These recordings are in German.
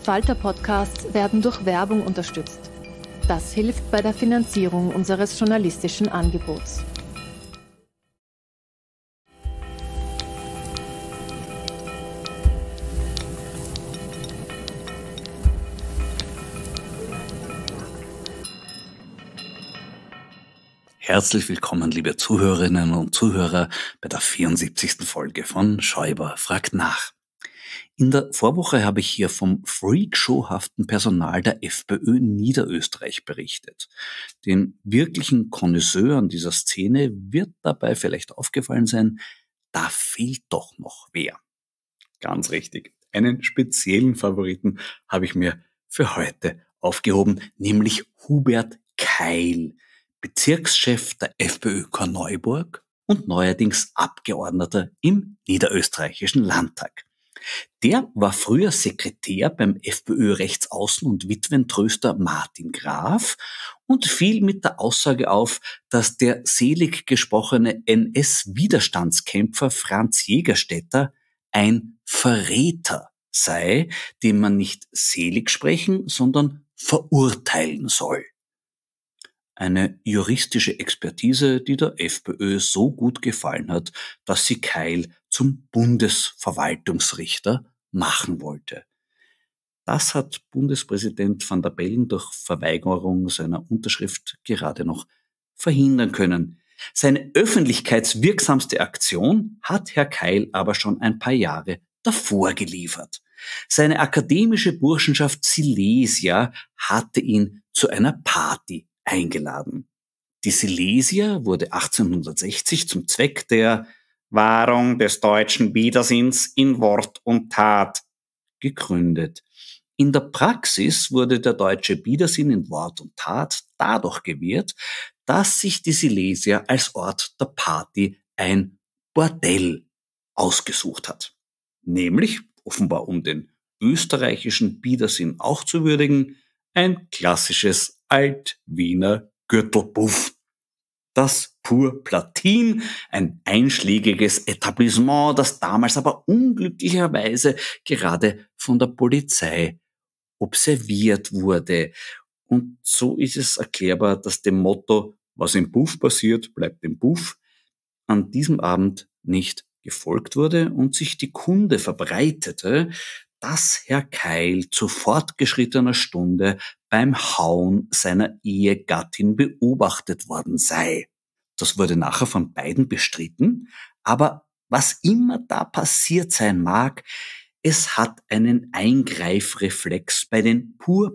Falter-Podcasts werden durch Werbung unterstützt. Das hilft bei der Finanzierung unseres journalistischen Angebots. Herzlich willkommen, liebe Zuhörerinnen und Zuhörer, bei der 74. Folge von Schäuber fragt nach. In der Vorwoche habe ich hier vom freakshowhaften Personal der FPÖ Niederösterreich berichtet. Den wirklichen Connoisseuren dieser Szene wird dabei vielleicht aufgefallen sein, da fehlt doch noch wer. Ganz richtig, einen speziellen Favoriten habe ich mir für heute aufgehoben, nämlich Hubert Keil, Bezirkschef der FPÖ Korneuburg und neuerdings Abgeordneter im Niederösterreichischen Landtag. Der war früher Sekretär beim FPÖ-Rechtsaußen- und Witwentröster Martin Graf und fiel mit der Aussage auf, dass der selig gesprochene NS-Widerstandskämpfer Franz Jägerstätter ein Verräter sei, den man nicht selig sprechen, sondern verurteilen soll. Eine juristische Expertise, die der FPÖ so gut gefallen hat, dass sie Keil zum Bundesverwaltungsrichter machen wollte. Das hat Bundespräsident Van der Bellen durch Verweigerung seiner Unterschrift gerade noch verhindern können. Seine öffentlichkeitswirksamste Aktion hat Herr Keil aber schon ein paar Jahre davor geliefert. Seine akademische Burschenschaft Silesia hatte ihn zu einer Party eingeladen. Die Silesia wurde 1860 zum Zweck der Wahrung des deutschen Widersinns in Wort und Tat gegründet. In der Praxis wurde der deutsche Widersinn in Wort und Tat dadurch gewährt, dass sich die Silesia als Ort der Party ein Bordell ausgesucht hat. Nämlich, offenbar um den österreichischen Widersinn auch zu würdigen, ein klassisches Alt-Wiener Gürtelpuff. Das Pur Platin, ein einschlägiges Etablissement, das damals aber unglücklicherweise gerade von der Polizei observiert wurde. Und so ist es erklärbar, dass dem Motto, was im Puff passiert, bleibt im Puff, an diesem Abend nicht gefolgt wurde und sich die Kunde verbreitete, dass Herr Keil zu fortgeschrittener Stunde beim Hauen seiner Ehegattin beobachtet worden sei. Das wurde nachher von beiden bestritten, aber was immer da passiert sein mag, es hat einen Eingreifreflex bei den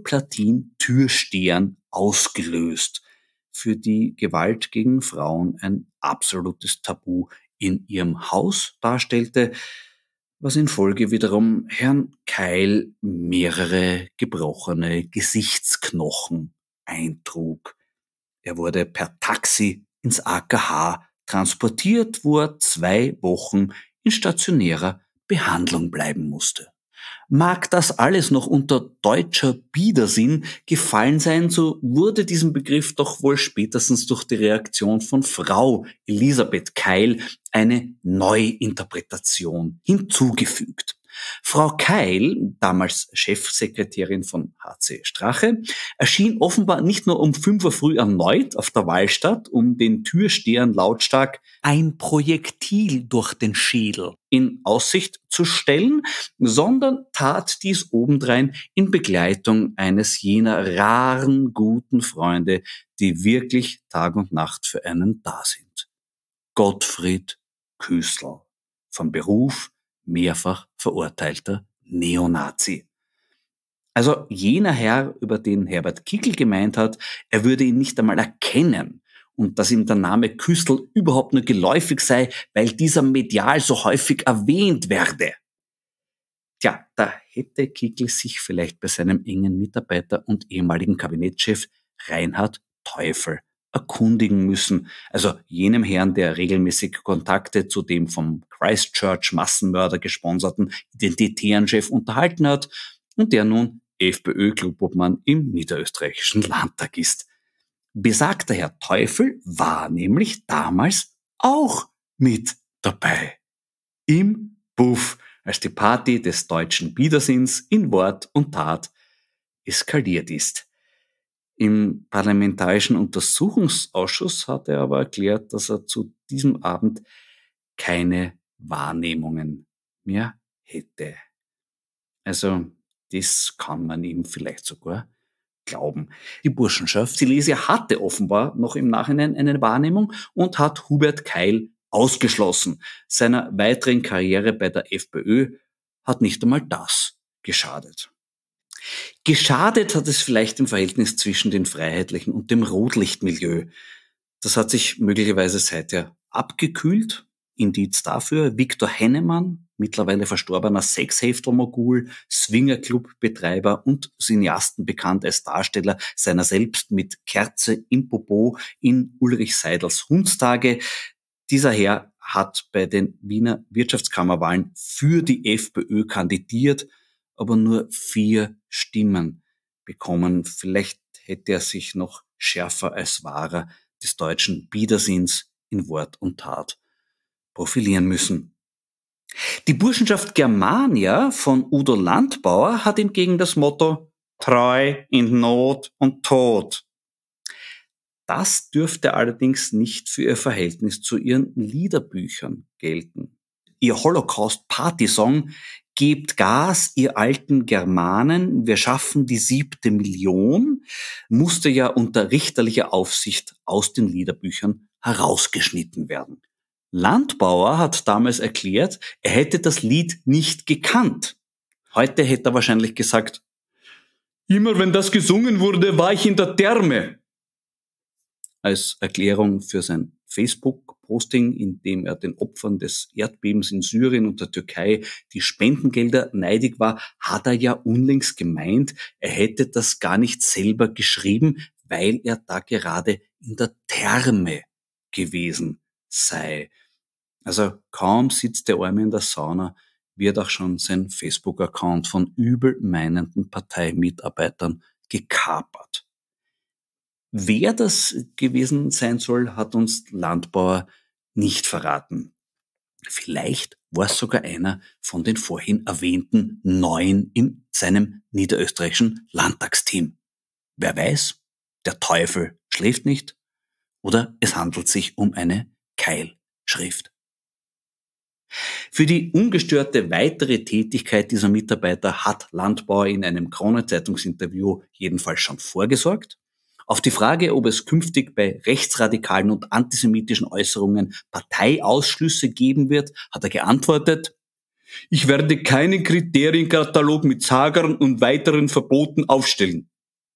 Purplatin-Türstehern ausgelöst, für die Gewalt gegen Frauen ein absolutes Tabu in ihrem Haus darstellte, was in Folge wiederum Herrn Keil mehrere gebrochene Gesichtsknochen eintrug. Er wurde per Taxi ins AKH transportiert, wo er 2 Wochen in stationärer Behandlung bleiben musste. Mag das alles noch unter deutscher Widersinn gefallen sein, so wurde diesem Begriff doch wohl spätestens durch die Reaktion von Frau Elisabeth Keil eine Neuinterpretation hinzugefügt. Frau Keil, damals Chefsekretärin von HC Strache, erschien offenbar nicht nur um 5 Uhr früh erneut auf der Wahlstatt, um den Türstehern lautstark ein Projektil durch den Schädel in Aussicht zu stellen, sondern tat dies obendrein in Begleitung eines jener raren guten Freunde, die wirklich Tag und Nacht für einen da sind. Gottfried Küßl, von Beruf mehrfach verurteilter Neonazi. Also jener Herr, über den Herbert Kickl gemeint hat, er würde ihn nicht einmal erkennen und dass ihm der Name Küßl überhaupt nur geläufig sei, weil dieser medial so häufig erwähnt werde. Tja, da hätte Kickl sich vielleicht bei seinem engen Mitarbeiter und ehemaligen Kabinettschef Reinhard Teufel erkundigen müssen, also jenem Herrn, der regelmäßig Kontakte zu dem vom Christchurch-Massenmörder gesponserten Identitärenchef unterhalten hat und der nun FPÖ-Klubobmann im Niederösterreichischen Landtag ist. Besagter Herr Teufel war nämlich damals auch mit dabei. Im Puff als die Party des deutschen Widersinns in Wort und Tat eskaliert ist. Im Parlamentarischen Untersuchungsausschuss hat er aber erklärt, dass er zu diesem Abend keine Wahrnehmungen mehr hätte. Also, das kann man ihm vielleicht sogar glauben. Die Burschenschaft Silesia hatte offenbar noch im Nachhinein eine Wahrnehmung und hat Hubert Keil ausgeschlossen. Seiner weiteren Karriere bei der FPÖ hat nicht einmal das geschadet. Geschadet hat es vielleicht im Verhältnis zwischen den Freiheitlichen und dem Rotlichtmilieu. Das hat sich möglicherweise seither abgekühlt. Indiz dafür: Viktor Hennemann, mittlerweile verstorbener Sexheftelmogul, Swingerclub-Betreiber und Cineasten, bekannt als Darsteller seiner selbst mit Kerze im Popo in Ulrich Seidels Hundstage. Dieser Herr hat bei den Wiener Wirtschaftskammerwahlen für die FPÖ kandidiert, aber nur 4 Stimmen bekommen. Vielleicht hätte er sich noch schärfer als Wahrer des deutschen Widersinns in Wort und Tat profilieren müssen. Die Burschenschaft Germania von Udo Landbauer hat hingegen das Motto Treu in Not und Tod. Das dürfte allerdings nicht für ihr Verhältnis zu ihren Liederbüchern gelten. Ihr Holocaust-Party-Song Gebt Gas, ihr alten Germanen, wir schaffen die 7. Million, musste ja unter richterlicher Aufsicht aus den Liederbüchern herausgeschnitten werden. Landbauer hat damals erklärt, er hätte das Lied nicht gekannt. Heute hätte er wahrscheinlich gesagt, immer wenn das gesungen wurde, war ich in der Therme. Als Erklärung für sein Facebook-Posting, in dem er den Opfern des Erdbebens in Syrien und der Türkei die Spendengelder neidig war, hat er ja unlängst gemeint, er hätte das gar nicht selber geschrieben, weil er da gerade in der Therme gewesen sei. Also kaum sitzt der Arme in der Sauna, wird auch schon sein Facebook-Account von übel meinenden Parteimitarbeitern gekapert. Wer das gewesen sein soll, hat uns Landbauer nicht verraten. Vielleicht war es sogar einer von den vorhin erwähnten 9 in seinem niederösterreichischen Landtagsteam. Wer weiß, der Teufel schläft nicht oder es handelt sich um eine Keilschrift. Für die ungestörte weitere Tätigkeit dieser Mitarbeiter hat Landbauer in einem Krone-Zeitungsinterview jedenfalls schon vorgesorgt. Auf die Frage, ob es künftig bei rechtsradikalen und antisemitischen Äußerungen Parteiausschlüsse geben wird, hat er geantwortet: Ich werde keinen Kriterienkatalog mit Sagern und weiteren Verboten aufstellen.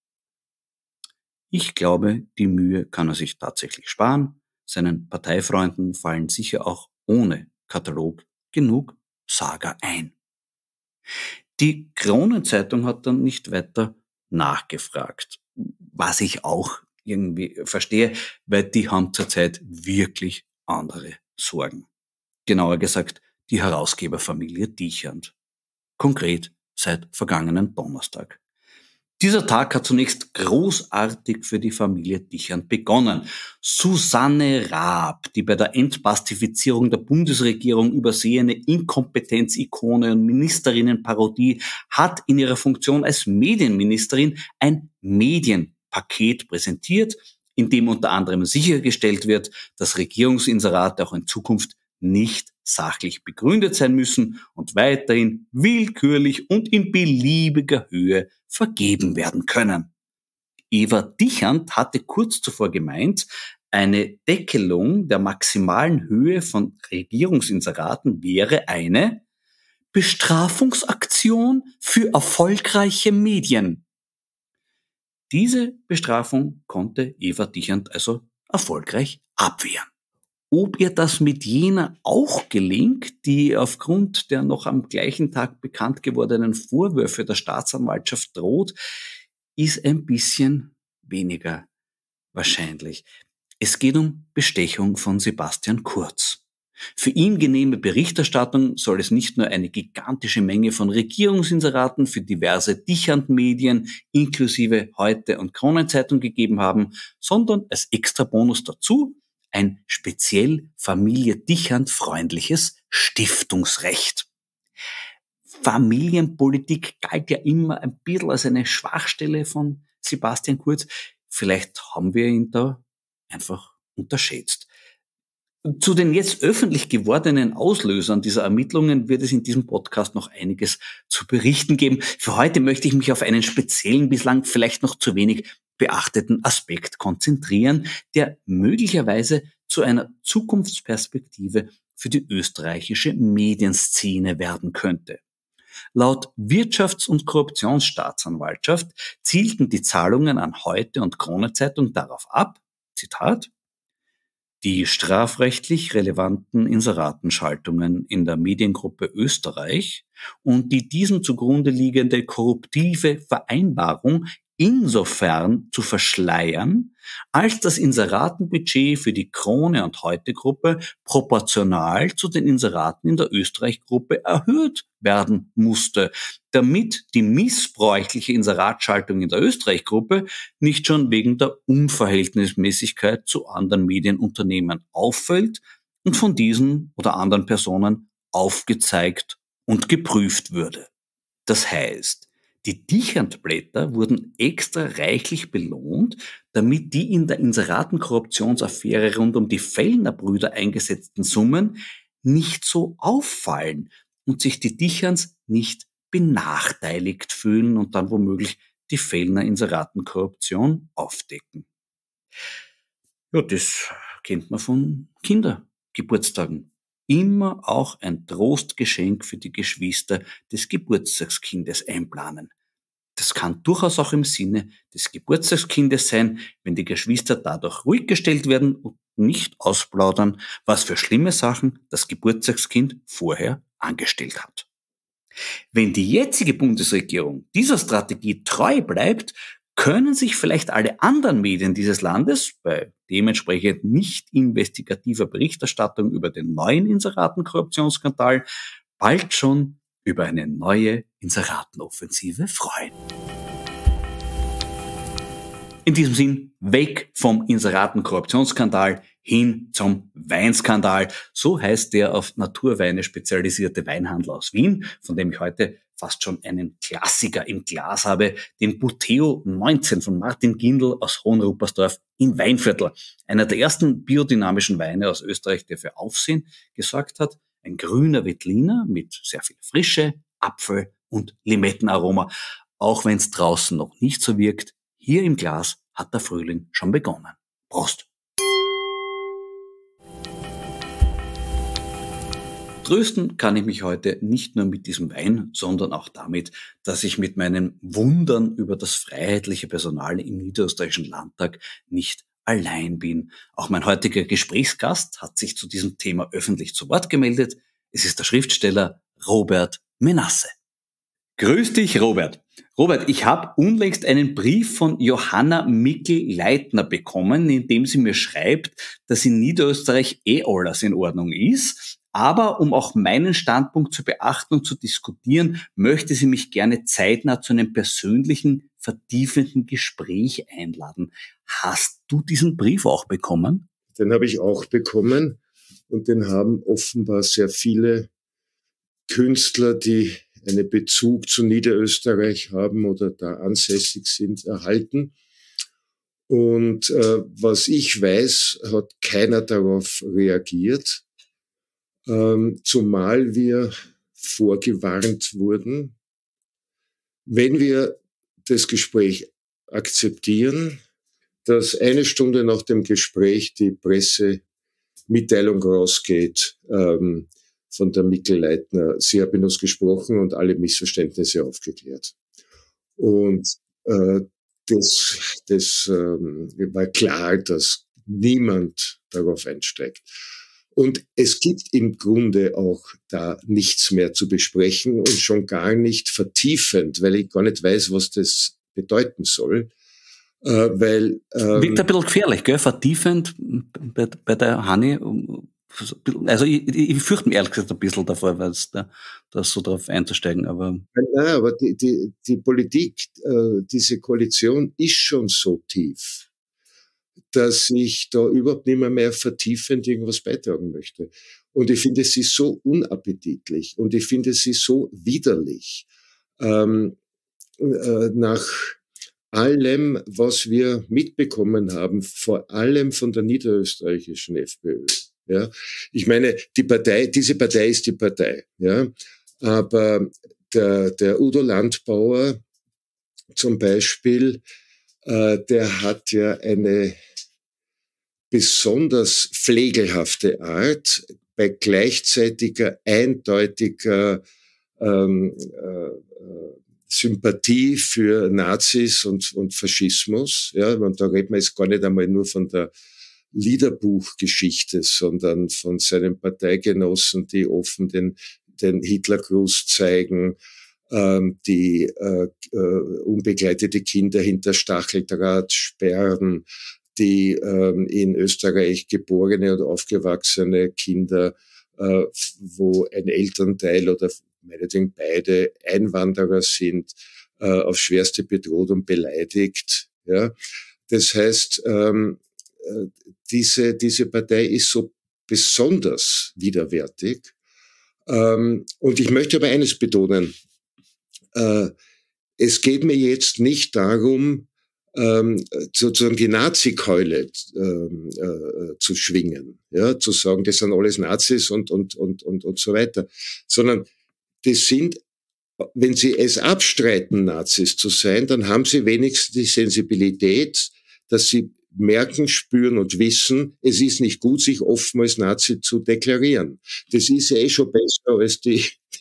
Ich glaube, die Mühe kann er sich tatsächlich sparen. Seinen Parteifreunden fallen sicher auch ohne Katalog genug Sager ein. Die Kronenzeitung hat dann nicht weiter nachgefragt, was ich auch irgendwie verstehe, weil die haben zurzeit wirklich andere Sorgen. Genauer gesagt, die Herausgeberfamilie Dichand. Konkret seit vergangenen Donnerstag. Dieser Tag hat zunächst großartig für die Familie Dichand begonnen. Susanne Raab, die bei der Entpastifizierung der Bundesregierung übersehene Inkompetenz-Ikone und Ministerinnenparodie, hat in ihrer Funktion als Medienministerin ein Medienpaket präsentiert, in dem unter anderem sichergestellt wird, dass Regierungsinserate auch in Zukunft nicht sachlich begründet sein müssen und weiterhin willkürlich und in beliebiger Höhe vergeben werden können. Eva Dichand hatte kurz zuvor gemeint, eine Deckelung der maximalen Höhe von Regierungsinseraten wäre eine Bestrafungsaktion für erfolgreiche Medien. Diese Bestrafung konnte Eva Dichand also erfolgreich abwehren. Ob ihr das mit jener auch gelingt, die aufgrund der noch am gleichen Tag bekannt gewordenen Vorwürfe der Staatsanwaltschaft droht, ist ein bisschen weniger wahrscheinlich. Es geht um Bestechung von Sebastian Kurz. Für ihn genehme Berichterstattung soll es nicht nur eine gigantische Menge von Regierungsinseraten für diverse Dichand-Medien inklusive Heute und Kronenzeitung gegeben haben, sondern als Extrabonus dazu ein speziell Familie Dichand freundliches Stiftungsrecht. Familienpolitik galt ja immer ein bisschen als eine Schwachstelle von Sebastian Kurz. Vielleicht haben wir ihn da einfach unterschätzt. Zu den jetzt öffentlich gewordenen Auslösern dieser Ermittlungen wird es in diesem Podcast noch einiges zu berichten geben. Für heute möchte ich mich auf einen speziellen, bislang vielleicht noch zu wenig beachteten Aspekt konzentrieren, der möglicherweise zu einer Zukunftsperspektive für die österreichische Medienszene werden könnte. Laut Wirtschafts- und Korruptionsstaatsanwaltschaft zielten die Zahlungen an Heute und Krone-Zeitung darauf ab, Zitat, die strafrechtlich relevanten Inseratenschaltungen in der Mediengruppe Österreich und die diesem zugrunde liegende korruptive Vereinbarung insofern zu verschleiern, als das Inseratenbudget für die Krone- und Heute-Gruppe proportional zu den Inseraten in der Österreich-Gruppe erhöht werden musste, damit die missbräuchliche Inseratschaltung in der Österreich-Gruppe nicht schon wegen der Unverhältnismäßigkeit zu anderen Medienunternehmen auffällt und von diesen oder anderen Personen aufgezeigt und geprüft würde. Das heißt, die Dichernblätter wurden extra reichlich belohnt, damit die in der Inseratenkorruptionsaffäre rund um die Fellner-Brüder eingesetzten Summen nicht so auffallen und sich die Dicherns nicht benachteiligt fühlen und dann womöglich die Fellner-Inseratenkorruption aufdecken. Ja, das kennt man von Kindergeburtstagen. Immer auch ein Trostgeschenk für die Geschwister des Geburtstagskindes einplanen. Das kann durchaus auch im Sinne des Geburtstagskindes sein, wenn die Geschwister dadurch ruhig gestellt werden und nicht ausplaudern, was für schlimme Sachen das Geburtstagskind vorher angestellt hat. Wenn die jetzige Bundesregierung dieser Strategie treu bleibt, können sich vielleicht alle anderen Medien dieses Landes bei dementsprechend nicht investigativer Berichterstattung über den neuen Inseratenkorruptionsskandal bald schon über eine neue Inseratenoffensive freuen. In diesem Sinn, weg vom Inseratenkorruptionsskandal hin zum Weinskandal. So heißt der auf Naturweine spezialisierte Weinhandel aus Wien, von dem ich heute fast schon einen Klassiker im Glas habe, den Buteo 19 von Martin Gindl aus Hohenruppersdorf im Weinviertel. Einer der ersten biodynamischen Weine aus Österreich, der für Aufsehen gesorgt hat. Ein grüner Veltliner mit sehr viel Frische, Apfel- und Limettenaroma. Auch wenn es draußen noch nicht so wirkt, hier im Glas hat der Frühling schon begonnen. Prost! Trösten kann ich mich heute nicht nur mit diesem Wein, sondern auch damit, dass ich mit meinen Wundern über das freiheitliche Personal im Niederösterreichischen Landtag nicht allein bin. Auch mein heutiger Gesprächsgast hat sich zu diesem Thema öffentlich zu Wort gemeldet. Es ist der Schriftsteller Robert Menasse. Grüß dich, Robert. Robert, ich habe unlängst einen Brief von Johanna Mikl-Leitner bekommen, in dem sie mir schreibt, dass in Niederösterreich alles in Ordnung ist. Aber um auch meinen Standpunkt zu beachten und zu diskutieren, möchte sie mich gerne zeitnah zu einem persönlichen, vertiefenden Gespräch einladen. Hast du diesen Brief auch bekommen? Den habe ich auch bekommen und den haben offenbar sehr viele Künstler, die einen Bezug zu Niederösterreich haben oder da ansässig sind, erhalten. Und was ich weiß, hat keiner darauf reagiert, zumal wir vorgewarnt wurden, wenn wir das Gespräch akzeptieren, dass eine Stunde nach dem Gespräch die Pressemitteilung rausgeht, von der Mikl-Leitner. Sie haben uns gesprochen und alle Missverständnisse aufgeklärt. Und das war klar, dass niemand darauf einsteigt. Und es gibt im Grunde auch da nichts mehr zu besprechen und schon gar nicht vertiefend, weil ich gar nicht weiß, was das bedeuten soll. Wirkt ein bisschen gefährlich, gell? Vertiefend bei der Hanni. Also ich fürchte mich ehrlich gesagt ein bisschen davor, weil das so drauf einzusteigen. Aber nein, aber die Politik, diese Koalition ist schon so tief, dass ich da überhaupt nicht mehr vertiefend irgendwas beitragen möchte. Und ich finde sie so unappetitlich und ich finde sie so widerlich. Nach allem, was wir mitbekommen haben, vor allem von der niederösterreichischen FPÖ. Ja, ich meine, diese Partei ist die Partei. Ja, aber der Udo Landbauer zum Beispiel, der hat ja eine besonders pflegelhafte Art bei gleichzeitiger, eindeutiger Sympathie für Nazis und Faschismus. Ja, und da redet man jetzt gar nicht einmal nur von der Liederbuchgeschichte, sondern von seinen Parteigenossen, die offen den Hitlergruß zeigen, die unbegleitete Kinder hinter Stacheldraht sperren, die in Österreich geborene und aufgewachsene Kinder, wo ein Elternteil oder meinetwegen beide Einwanderer sind, aufs Schwerste bedroht und beleidigt. Ja, das heißt, diese Partei ist so besonders widerwärtig. Und ich möchte aber eines betonen. Es geht mir jetzt nicht darum, sozusagen die Nazi-Keule zu schwingen, ja, zu sagen, das sind alles Nazis und so weiter, sondern das sind, wenn sie es abstreiten, Nazis zu sein, dann haben sie wenigstens die Sensibilität, dass sie merken, spüren und wissen, es ist nicht gut, sich offen als Nazi zu deklarieren. Das ist ja schon besser als die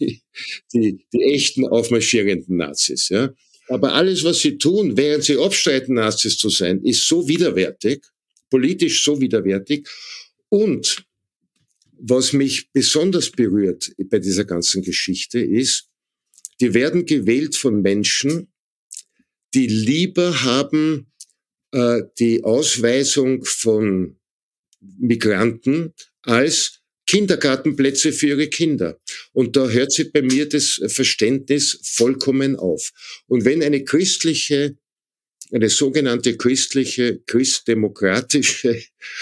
echten aufmarschierenden Nazis, ja. Aber alles, was sie tun, während sie abstreiten, Nazis zu sein, ist so widerwärtig, politisch so widerwärtig. Und was mich besonders berührt bei dieser ganzen Geschichte ist, die werden gewählt von Menschen, die lieber haben die Ausweisung von Migranten als Kindergartenplätze für ihre Kinder. Und da hört sich bei mir das Verständnis vollkommen auf. Und wenn eine sogenannte christdemokratische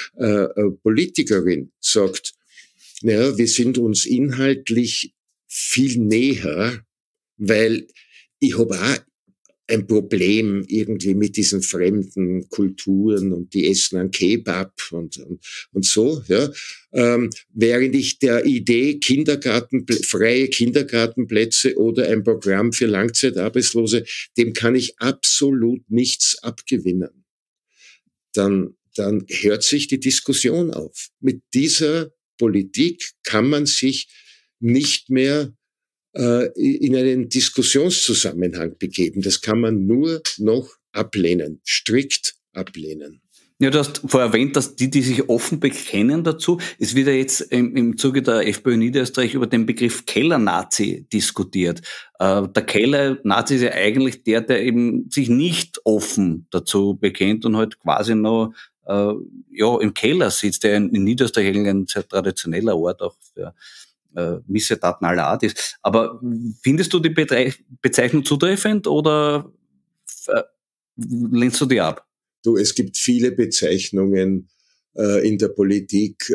Politikerin sagt, naja, wir sind uns inhaltlich viel näher, weil ich habe auch ein Problem irgendwie mit diesen fremden Kulturen und die essen einen Kebab und so, ja. Während ich der Idee freie Kindergartenplätze oder ein Programm für Langzeitarbeitslose, dem kann ich absolut nichts abgewinnen. Dann hört sich die Diskussion auf. Mit dieser Politik kann man sich nicht mehr in einen Diskussionszusammenhang begeben. Das kann man nur noch ablehnen, strikt ablehnen. Ja, du hast vorher erwähnt, dass die sich offen bekennen dazu. Es wird ja jetzt im Zuge der FPÖ Niederösterreich über den Begriff Keller-Nazi diskutiert. Der Keller-Nazi ist ja eigentlich der eben sich nicht offen dazu bekennt und halt quasi noch im Keller sitzt, der in Niederösterreich eigentlich ein sehr traditioneller Ort auch für Missetaten aller Art ist. Aber findest du die Bezeichnung zutreffend oder lehnst du die ab? Du, es gibt viele Bezeichnungen in der Politik,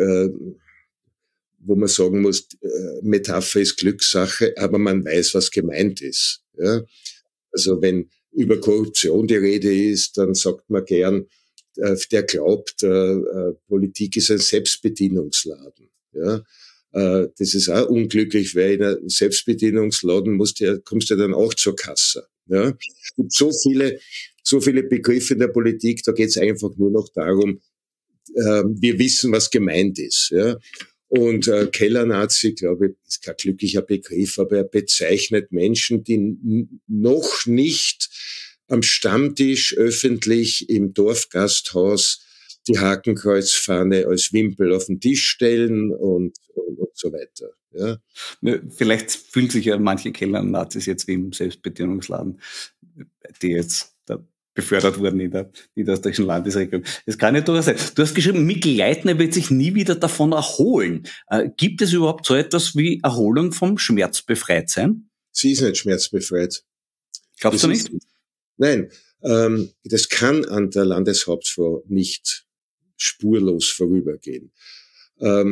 wo man sagen muss, Metapher ist Glückssache, aber man weiß, was gemeint ist. Ja? Also wenn über Korruption die Rede ist, dann sagt man gern, der glaubt, Politik ist ein Selbstbedienungsladen. Ja? Das ist auch unglücklich, weil in einem Selbstbedienungsladen kommst du dann auch zur Kasse. Ja? Es gibt so viele Begriffe in der Politik, da geht es einfach nur noch darum, wir wissen, was gemeint ist. Ja? Und Keller-Nazi, glaube ich, ist kein glücklicher Begriff, aber er bezeichnet Menschen, die noch nicht am Stammtisch öffentlich im Dorfgasthaus die Hakenkreuzfahne als Wimpel auf den Tisch stellen und so weiter. Ja. Vielleicht fühlen sich ja manche Keller-Nazis jetzt wie im Selbstbedienungsladen, die jetzt da befördert wurden in der niederösterreichischen Landesregierung. Das kann ja durchaus sein. Du hast geschrieben, Mikl Leitner wird sich nie wieder davon erholen. Gibt es überhaupt so etwas wie Erholung vom Schmerzbefreitsein? Sie ist nicht schmerzbefreit. Glaubst du nicht? Nein, das kann an der Landeshauptfrau nicht spurlos vorübergehen.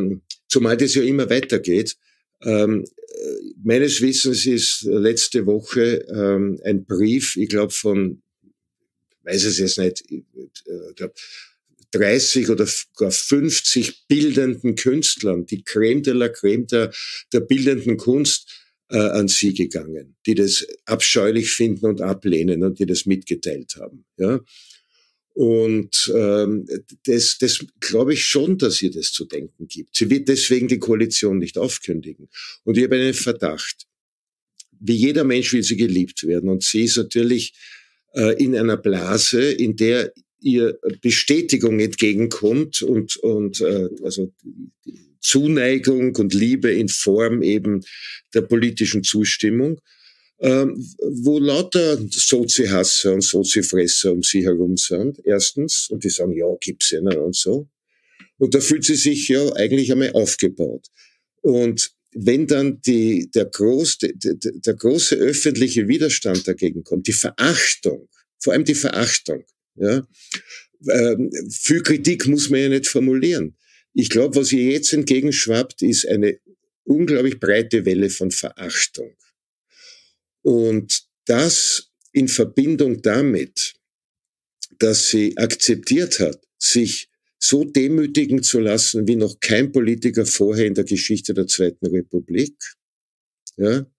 Zumal das ja immer weitergeht. Meines Wissens ist letzte Woche ein Brief, ich glaube von, weiß es jetzt nicht, ich glaub 30 oder gar 50 bildenden Künstlern, die Crème de la Crème der bildenden Kunst, an sie gegangen, die das abscheulich finden und ablehnen und die das mitgeteilt haben. Ja. Und das glaube ich schon, dass ihr das zu denken gibt. Sie wird deswegen die Koalition nicht aufkündigen. Und ich habe einen Verdacht. Wie jeder Mensch will sie geliebt werden. Und sie ist natürlich in einer Blase, in der ihr Bestätigung entgegenkommt und also Zuneigung und Liebe in Form eben der politischen Zustimmung, wo lauter Sozi-Hasser und Sozi-Fresser um sie herum sind, erstens, und die sagen, ja, gibt's ja und so. Und da fühlt sie sich ja eigentlich einmal aufgebaut. Und wenn dann der große öffentliche Widerstand dagegen kommt, die Verachtung, vor allem die Verachtung, ja, viel Kritik muss man ja nicht formulieren. Ich glaube, was ihr jetzt entgegenschwappt, ist eine unglaublich breite Welle von Verachtung. Und das in Verbindung damit, dass sie akzeptiert hat, sich so demütigen zu lassen, wie noch kein Politiker vorher in der Geschichte der Zweiten Republik, ja,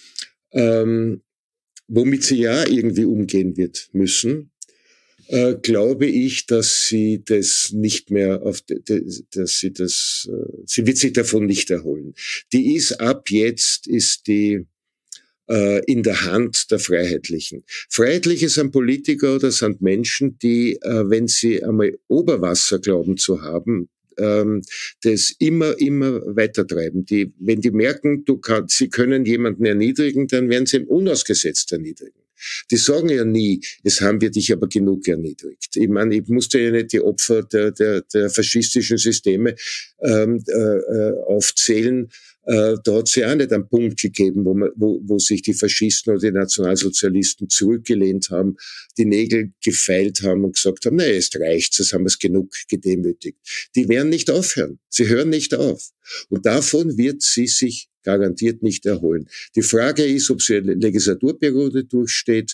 womit sie ja irgendwie umgehen wird müssen, glaube ich, dass sie das nicht mehr sie wird sich davon nicht erholen. Ab jetzt ist die in der Hand der Freiheitlichen. Freiheitliche sind Politiker oder sind Menschen, die, wenn sie einmal Oberwasser glauben zu haben, das immer weitertreiben. Wenn die merken, sie können jemanden erniedrigen, dann werden sie ihn unausgesetzt erniedrigen. Die sagen ja nie, es haben wir dich aber genug erniedrigt. Ich meine, ich musste ja nicht die Opfer der faschistischen Systeme aufzählen. Da hat es ja auch nicht einen Punkt gegeben, wo sich die Faschisten oder die Nationalsozialisten zurückgelehnt haben, die Nägel gefeilt haben und gesagt haben, nein, es reicht, das haben wir es genug gedemütigt. Die werden nicht aufhören. Sie hören nicht auf. Und davon wird sie sich garantiert nicht erholen. Die Frage ist, ob sie eine Legislaturperiode durchsteht.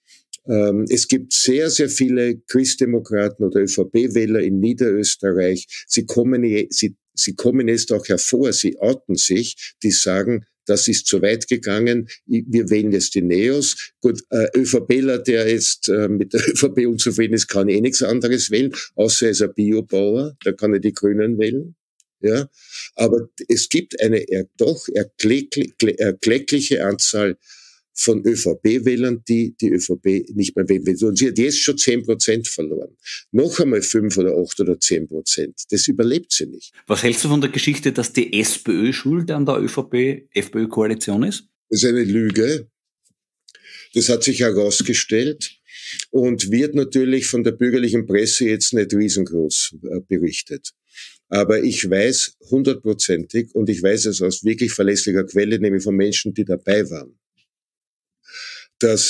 Es gibt sehr, sehr viele Christdemokraten oder ÖVP-Wähler in Niederösterreich. Sie kommen jetzt auch hervor, sie outen sich, die sagen, das ist zu weit gegangen, wir wählen jetzt die Neos. Gut, ÖVPler, der jetzt mit der ÖVP unzufrieden ist, kann nichts anderes wählen, außer er ist ein Biobauer, da kann er die Grünen wählen. Ja, aber es gibt eine doch erkleckliche Anzahl von ÖVP-Wählern, die ÖVP nicht mehr wählen will. Und sie hat jetzt schon 10% verloren. Noch einmal 5 oder 8 oder 10%. Das überlebt sie nicht. Was hältst du von der Geschichte, dass die SPÖ schuld an der ÖVP-FPÖ-Koalition ist? Das ist eine Lüge. Das hat sich herausgestellt und wird natürlich von der bürgerlichen Presse jetzt nicht riesengroß berichtet. Aber ich weiß 100%ig, und ich weiß es aus wirklich verlässlicher Quelle, nämlich von Menschen, die dabei waren, dass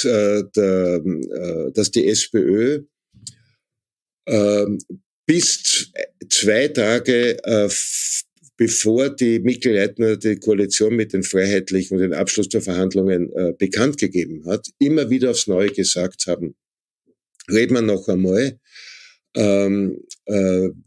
die SPÖ bis 2 Tage bevor die Mikl-Leitner die Koalition mit den Freiheitlichen und den Abschluss der Verhandlungen bekannt gegeben hat, immer wieder aufs Neue gesagt haben, reden wir noch einmal, wir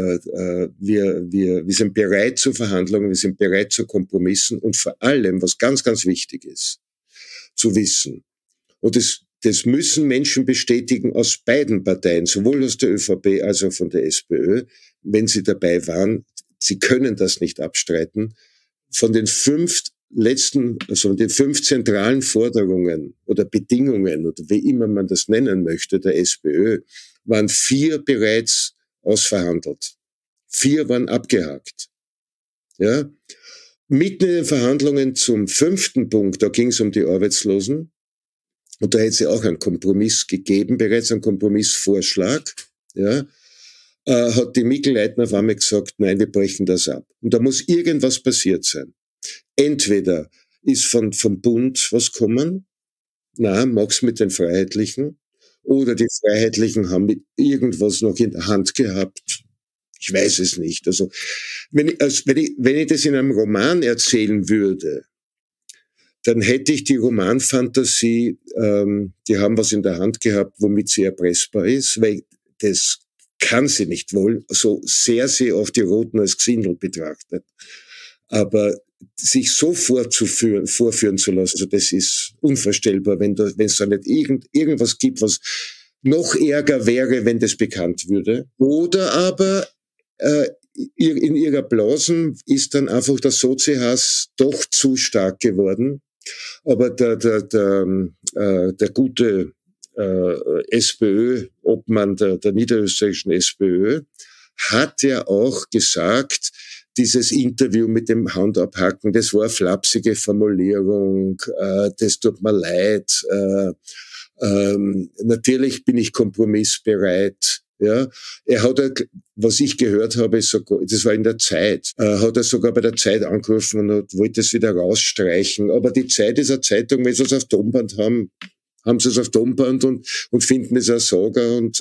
sind bereit zu Verhandlungen, wir sind bereit zu Kompromissen und vor allem, was ganz, ganz wichtig ist, zu wissen, und das müssen Menschen bestätigen aus beiden Parteien, sowohl aus der ÖVP als auch von der SPÖ, wenn sie dabei waren, sie können das nicht abstreiten, von den 5 zentralen Forderungen oder Bedingungen oder wie immer man das nennen möchte, der SPÖ, waren 4 bereits ausverhandelt. 4 waren abgehakt. Ja? Mitten in den Verhandlungen zum 5. Punkt, da ging es um die Arbeitslosen, und da hätte es ja auch einen Kompromiss gegeben, bereits einen Kompromissvorschlag, ja, hat die Mikl-Leitner auf einmal gesagt, nein, wir brechen das ab. Und da muss irgendwas passiert sein. Entweder ist vom Bund was kommen, mag's mit den Freiheitlichen, oder die Freiheitlichen haben mit irgendwas noch in der Hand gehabt, Ich weiß es nicht. Also, wenn ich das in einem Roman erzählen würde, dann hätte ich die Romanfantasie, die haben was in der Hand gehabt, womit sie erpressbar ist, weil das kann sie nicht wollen, so sehr sie auch die Roten als Gesindel betrachtet. Aber sich so vorführen zu lassen, also das ist unvorstellbar, wenn es da nicht irgendwas gibt, was noch ärger wäre, wenn das bekannt würde. Oder aber in ihrer Blasen ist dann einfach der Sozihass doch zu stark geworden. Aber der gute SPÖ-Obmann der niederösterreichischen SPÖ hat ja auch gesagt, dieses Interview mit dem Handabhacken, das war eine flapsige Formulierung, das tut mir leid, natürlich bin ich kompromissbereit. Ja, er hat, was ich gehört habe, sogar, das war in der Zeit, hat er sogar bei der Zeit angerufen und wollte es wieder rausstreichen. Aber die Zeit ist eine Zeitung, wenn sie es auf Tonband haben sie es auf Tonband und finden es ein Sager und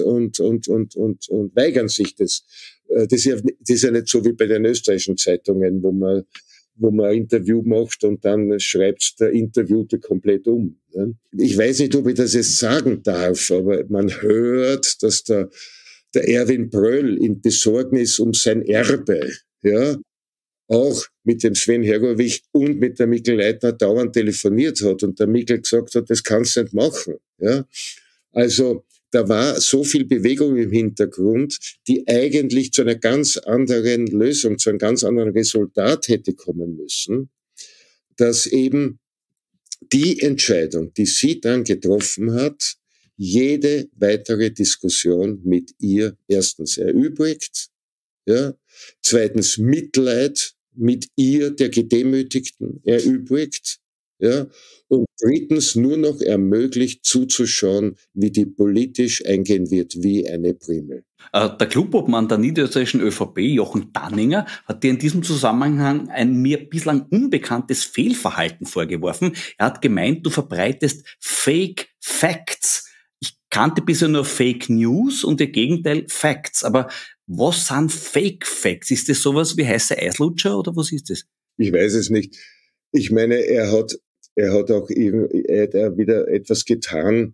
weigern sich das. Das ist ja nicht so wie bei den österreichischen Zeitungen, wo man ein Interview macht und dann schreibt der Interviewte komplett um. Ich weiß nicht, ob ich das jetzt sagen darf, aber man hört, dass der Erwin Bröll in Besorgnis um sein Erbe, ja, auch mit dem Sven Hergovich und mit der Mikl Leitner dauernd telefoniert hat und der Mikl gesagt hat, das kannst du nicht machen, ja. Also, da war so viel Bewegung im Hintergrund, die eigentlich zu einer ganz anderen Lösung, zu einem ganz anderen Resultat hätte kommen müssen, dass eben die Entscheidung, die sie dann getroffen hat, jede weitere Diskussion mit ihr erstens erübrigt, ja, zweitens Mitleid mit ihr, der Gedemütigten, erübrigt, ja, und drittens nur noch ermöglicht zuzuschauen, wie die politisch eingehen wird, wie eine Primel. Der Clubobmann der niederösterreichischen ÖVP, Jochen Danninger, hat dir in diesem Zusammenhang ein mir bislang unbekanntes Fehlverhalten vorgeworfen. Er hat gemeint, du verbreitest Fake Facts. Ich kannte bisher nur Fake News und ihr Gegenteil Facts. Aber was sind Fake Facts? Ist das sowas wie heiße Eislutscher oder was ist das? Ich weiß es nicht. Ich meine, er hat auch wieder etwas getan,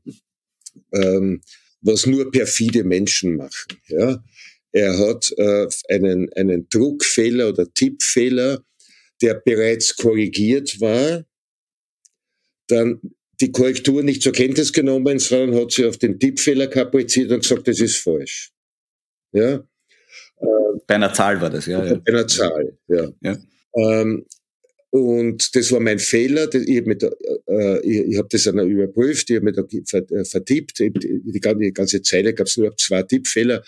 was nur perfide Menschen machen. Ja? Er hat einen Druckfehler oder Tippfehler, der bereits korrigiert war, dann die Korrektur nicht zur Kenntnis genommen, sondern hat sie auf den Tippfehler kapriziert und gesagt, das ist falsch. Ja? Bei einer Zahl war das, ja. Bei einer Zahl, ja. Und das war mein Fehler. Ich habe das dann überprüft, ich habe mich da vertippt. Die ganze Zeile gab es nur 2 Tippfehler.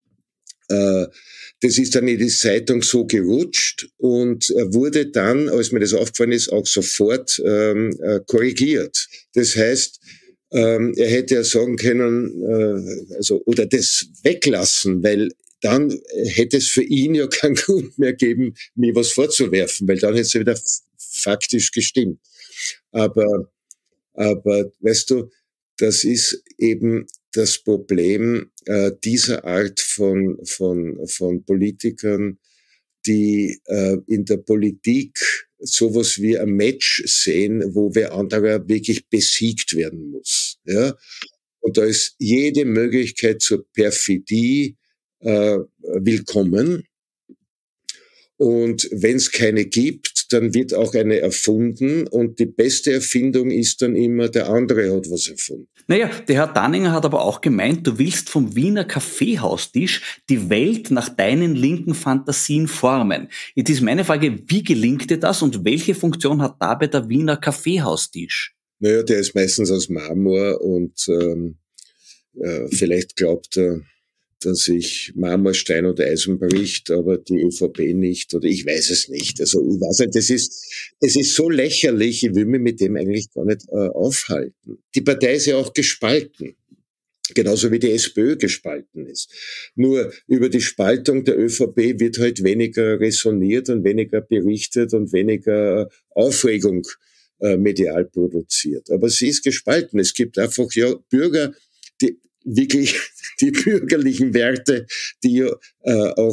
Das ist dann in die Zeitung so gerutscht und wurde dann, als mir das aufgefallen ist, auch sofort korrigiert. Das heißt, er hätte ja sagen können, oder das weglassen, weil dann hätte es für ihn ja keinen Grund mehr geben, mir was vorzuwerfen, weil dann hätte es ja wieder faktisch gestimmt. Aber weißt du, das ist eben das Problem dieser Art von Politikern, die in der Politik sowas wie ein Match sehen, wo wer anderer wirklich besiegt werden muss. Ja? Und da ist jede Möglichkeit zur Perfidie willkommen. Und wenn es keine gibt, dann wird auch eine erfunden und die beste Erfindung ist dann immer, der andere hat was erfunden. Naja, der Herr Danninger hat aber auch gemeint, du willst vom Wiener Kaffeehaustisch die Welt nach deinen linken Fantasien formen. Jetzt ist meine Frage, wie gelingt dir das und welche Funktion hat dabei der Wiener Kaffeehaustisch? Naja, der ist meistens aus Marmor und vielleicht glaubt er, dass ich Marmorstein oder Eisen bricht, aber die ÖVP nicht, oder ich weiß es nicht. Also ich weiß nicht, es ist so lächerlich, ich will mich mit dem eigentlich gar nicht aufhalten. Die Partei ist ja auch gespalten, genauso wie die SPÖ gespalten ist. Nur über die Spaltung der ÖVP wird halt weniger resoniert und weniger berichtet und weniger Aufregung medial produziert. Aber sie ist gespalten. Es gibt einfach ja Bürger, die wirklich die bürgerlichen Werte, die ja auch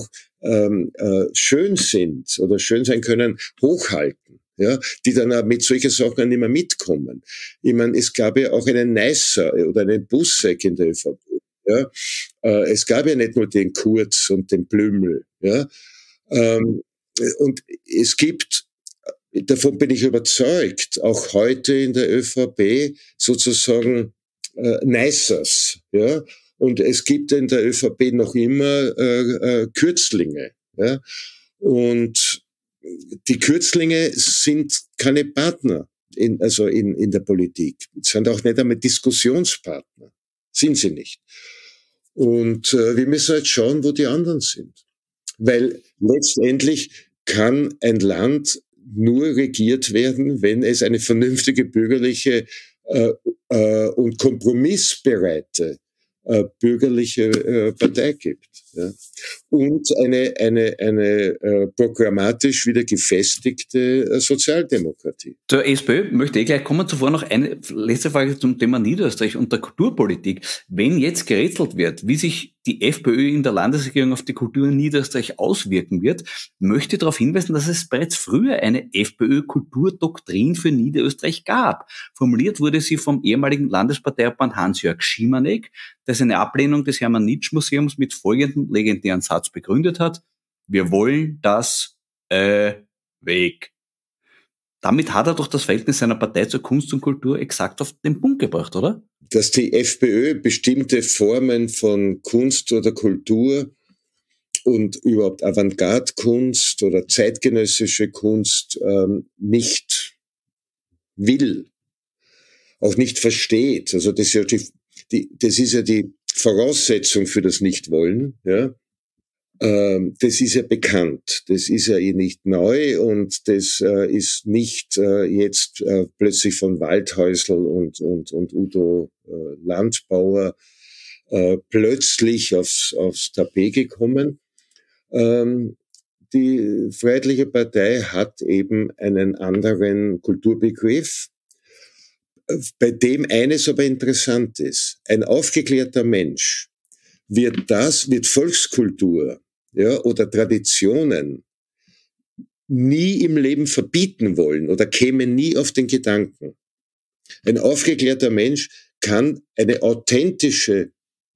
schön sind oder schön sein können, hochhalten. Ja, die dann auch mit solchen Sachen nicht mehr mitkommen. Ich meine, es gab ja auch einen Neisser oder einen Busseck in der ÖVP. Ja, es gab ja nicht nur den Kurz und den Blümel. Ja, und es gibt, davon bin ich überzeugt, auch heute in der ÖVP sozusagen Neissers. Ja, und es gibt in der ÖVP noch immer Kürzlinge. Ja, und die Kürzlinge sind keine Partner in der Politik. Sind auch nicht einmal Diskussionspartner. Sind sie nicht. Und wir müssen jetzt schauen, wo die anderen sind. Weil letztendlich kann ein Land nur regiert werden, wenn es eine vernünftige bürgerliche und kompromissbereite bürgerliche Partei gibt. Ja. Und eine programmatisch wieder gefestigte Sozialdemokratie. Zur SPÖ möchte ich gleich kommen. Zuvor noch eine letzte Frage zum Thema Niederösterreich und der Kulturpolitik. Wenn jetzt gerätselt wird, wie sich die FPÖ in der Landesregierung auf die Kultur in Niederösterreich auswirken wird, möchte ich darauf hinweisen, dass es bereits früher eine FPÖ-Kulturdoktrin für Niederösterreich gab. Formuliert wurde sie vom ehemaligen Landesparteiobmann Hans-Jörg Schimanek, der seine Ablehnung des Hermann-Nitsch-Museums mit folgendem legendären Satz begründet hat: Wir wollen das weg. Damit hat er doch das Verhältnis seiner Partei zur Kunst und Kultur exakt auf den Punkt gebracht, oder? Dass die FPÖ bestimmte Formen von Kunst oder Kultur und überhaupt Avantgarde-Kunst oder zeitgenössische Kunst nicht will, auch nicht versteht. Also das ist ja die Voraussetzung für das Nichtwollen, ja. Das ist ja bekannt, das ist ja nicht neu und das ist nicht jetzt plötzlich von Waldhäusl und Udo Landbauer plötzlich aufs Tapet gekommen. Die Freiheitliche Partei hat eben einen anderen Kulturbegriff, bei dem eines aber interessant ist. Ein aufgeklärter Mensch wird Volkskultur, ja, oder Traditionen nie im Leben verbieten wollen oder käme nie auf den Gedanken. Ein aufgeklärter Mensch kann eine authentische,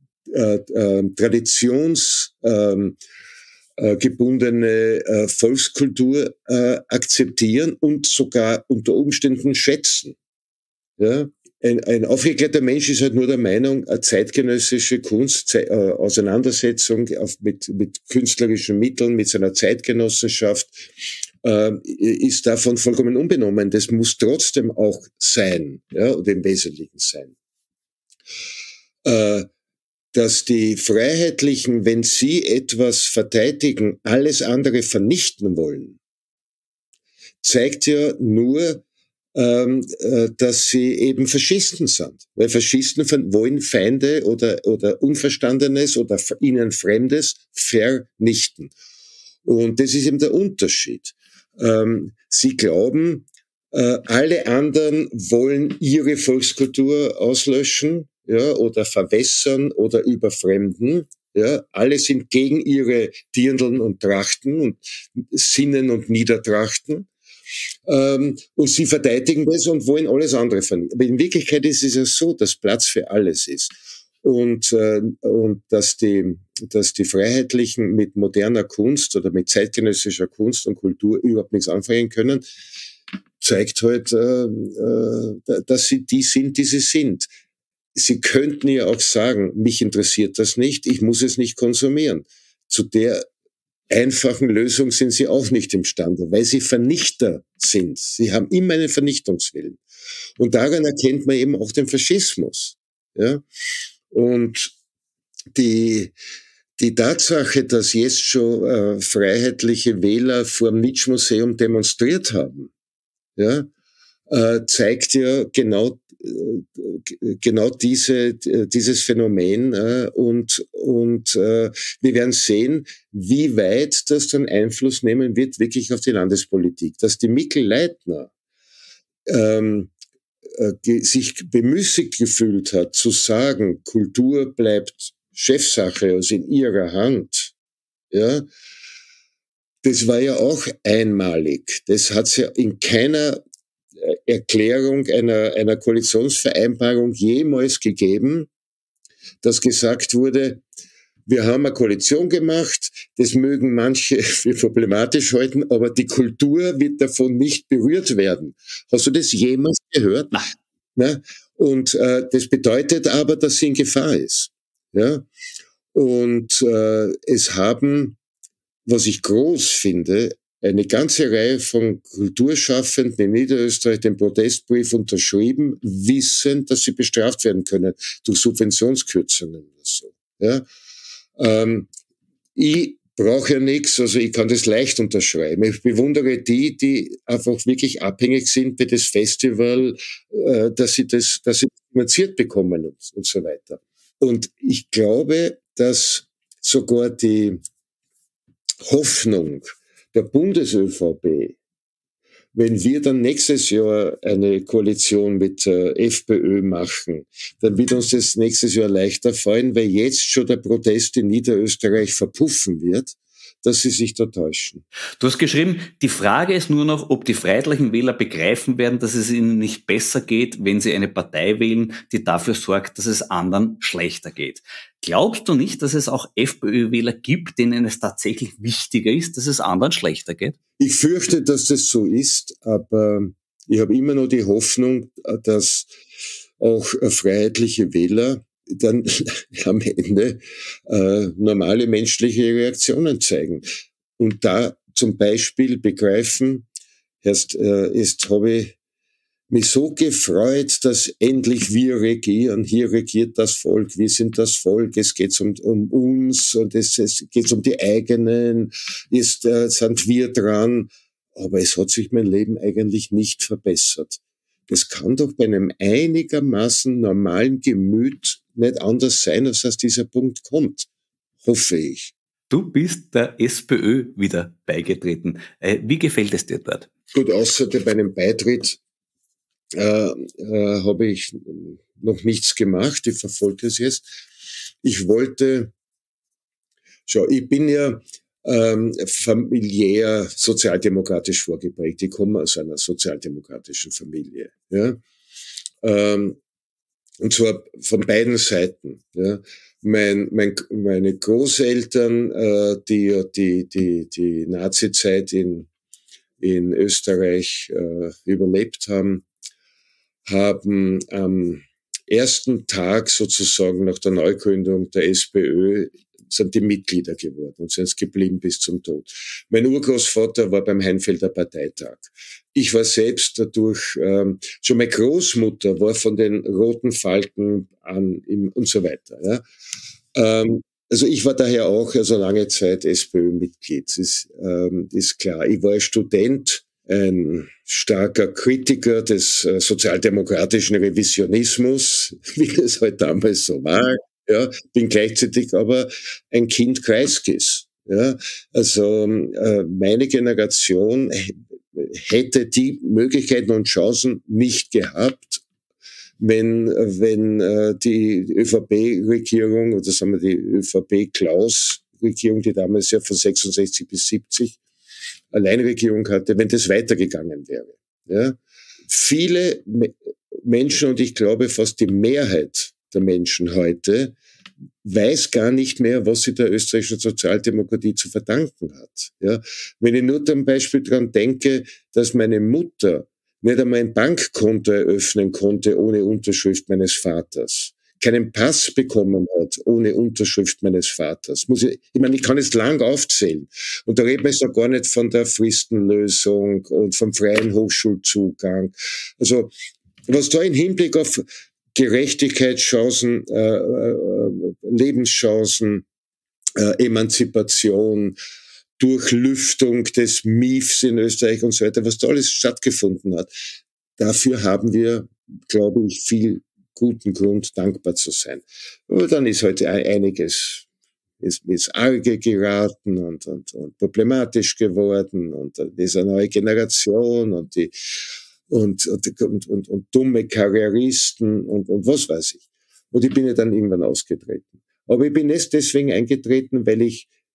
traditionsgebundene Volkskultur akzeptieren und sogar unter Umständen schätzen. Ja? Ein aufgeklärter Mensch ist halt nur der Meinung, eine zeitgenössische Kunst, Auseinandersetzung mit künstlerischen Mitteln, mit seiner Zeitgenossenschaft, ist davon vollkommen unbenommen. Das muss trotzdem auch sein, ja, und im Wesentlichen sein. Dass die Freiheitlichen, wenn sie etwas verteidigen, alles andere vernichten wollen, zeigt ja nur, dass sie eben Faschisten sind. Weil Faschisten wollen Feinde oder Unverstandenes oder ihnen Fremdes vernichten. Und das ist eben der Unterschied. Sie glauben, alle anderen wollen ihre Volkskultur auslöschen, ja, oder verwässern oder überfremden. Ja, alle sind gegen ihre Dirndln und Trachten und Sinnen und Niedertrachten. Und sie verteidigen das und wollen alles andere vernichten. Aber in Wirklichkeit ist es ja so, dass Platz für alles ist. Und dass die Freiheitlichen mit moderner Kunst oder mit zeitgenössischer Kunst und Kultur überhaupt nichts anfangen können, zeigt halt, dass sie die sind, die sie sind. Sie könnten ja auch sagen, mich interessiert das nicht, ich muss es nicht konsumieren. Zu der einfachen Lösung sind sie auch nicht imstande, weil sie Vernichter sind. Sie haben immer einen Vernichtungswillen. Und daran erkennt man eben auch den Faschismus. Ja? Und die Tatsache, dass jetzt schon freiheitliche Wähler vor dem Nitsch-Museum demonstriert haben, ja, zeigt ja genau dieses Phänomen, und wir werden sehen, wie weit das dann Einfluss nehmen wird wirklich auf die Landespolitik. Dass die Mikl-Leitner sich bemüßigt gefühlt hat zu sagen, Kultur bleibt Chefsache, also in ihrer Hand, ja, Das war ja auch einmalig. Das hat es ja in keiner Erklärung einer Koalitionsvereinbarung jemals gegeben, dass gesagt wurde, wir haben eine Koalition gemacht, das mögen manche für problematisch halten, aber die Kultur wird davon nicht berührt werden. Hast du das jemals gehört? Nein. Na? Und das bedeutet aber, dass sie in Gefahr ist. Ja? Und es haben, was ich groß finde, eine ganze Reihe von Kulturschaffenden in Niederösterreich den Protestbrief unterschrieben, wissend, dass sie bestraft werden können durch Subventionskürzungen oder so. Ja? Ich brauche ja nichts, also ich kann das leicht unterschreiben. Ich bewundere die einfach wirklich abhängig sind für das Festival, dass sie finanziert bekommen und so weiter. Und ich glaube, dass sogar die Hoffnung der Bundes-ÖVP, wenn wir dann nächstes Jahr eine Koalition mit der FPÖ machen, dann wird uns das nächstes Jahr leichter fallen, weil jetzt schon der Protest in Niederösterreich verpuffen wird, dass sie sich da täuschen. Du hast geschrieben, die Frage ist nur noch, ob die freiheitlichen Wähler begreifen werden, dass es ihnen nicht besser geht, wenn sie eine Partei wählen, die dafür sorgt, dass es anderen schlechter geht. Glaubst du nicht, dass es auch FPÖ-Wähler gibt, denen es tatsächlich wichtiger ist, dass es anderen schlechter geht? Ich fürchte, dass das so ist, aber ich habe immer noch die Hoffnung, dass auch freiheitliche Wähler dann am Ende normale menschliche Reaktionen zeigen. Und da zum Beispiel begreifen, erst habe ich mich so gefreut, dass endlich wir regieren. Hier regiert das Volk, wir sind das Volk, es geht um uns und es geht um die eigenen, jetzt sind wir dran. Aber es hat sich mein Leben eigentlich nicht verbessert. Das kann doch bei einem einigermaßen normalen Gemüt nicht anders sein, als dass dieser Punkt kommt. Hoffe ich. Du bist der SPÖ wieder beigetreten. Wie gefällt es dir dort? Gut, außer bei einem Beitritt habe ich noch nichts gemacht. Ich verfolge es jetzt. Ich bin ja familiär sozialdemokratisch vorgeprägt. Ich komme aus einer sozialdemokratischen Familie. Ja? Und zwar von beiden Seiten. Ja? Meine Großeltern, die Nazi-Zeit in Österreich überlebt haben am ersten Tag sozusagen nach der Neugründung der SPÖ sind die Mitglieder geworden und sind es geblieben bis zum Tod. Mein Urgroßvater war beim Heinfelder Parteitag. Ich war selbst dadurch, schon meine Großmutter war von den Roten Falken und so weiter. Ja. Also ich war daher auch also lange Zeit SPÖ-Mitglied, ist klar. Ich war Student, ein starker Kritiker des sozialdemokratischen Revisionismus, wie das halt damals so war. Ja, bin gleichzeitig aber ein Kind Kreiskys. Ja, also meine Generation hätte die Möglichkeiten und Chancen nicht gehabt, wenn die ÖVP-Regierung, oder sagen wir die ÖVP-Klaus-Regierung, die damals ja von 66 bis 70 Alleinregierung hatte, wenn das weitergegangen wäre. Ja? Viele Menschen, und ich glaube fast die Mehrheit der Menschen heute, weiß gar nicht mehr, was sie der österreichischen Sozialdemokratie zu verdanken hat. Ja? Wenn ich nur zum Beispiel daran denke, dass meine Mutter nicht einmal ein Bankkonto eröffnen konnte ohne Unterschrift meines Vaters, keinen Pass bekommen hat ohne Unterschrift meines Vaters. Ich meine, ich kann es lang aufzählen. Und da reden wir jetzt noch gar nicht von der Fristenlösung und vom freien Hochschulzugang. Also, was da im Hinblick auf Gerechtigkeitschancen, Lebenschancen, Emanzipation, Durchlüftung des MIFs in Österreich und so weiter, was da alles stattgefunden hat, dafür haben wir, glaube ich, viel guten Grund, dankbar zu sein. Aber dann ist heute einiges ist arge geraten und problematisch geworden und dann ist eine neue Generation und dumme Karrieristen und was weiß ich. Und ich bin ja dann irgendwann ausgetreten. Aber ich bin nicht deswegen eingetreten, weil ich